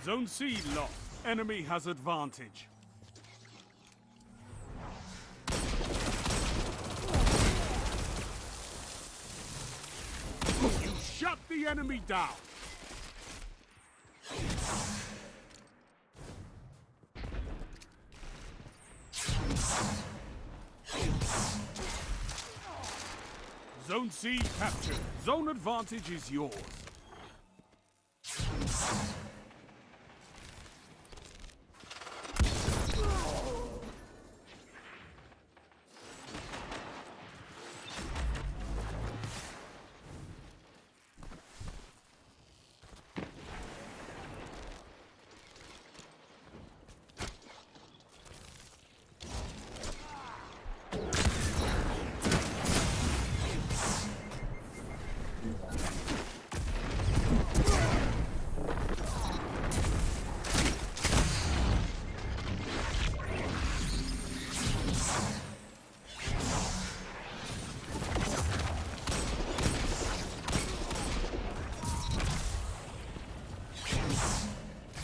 Zone C lost. Enemy has advantage. You shut the enemy down. Zone C captured. Zone advantage is yours.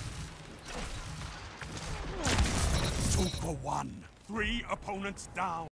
Two for one. 3 opponents down.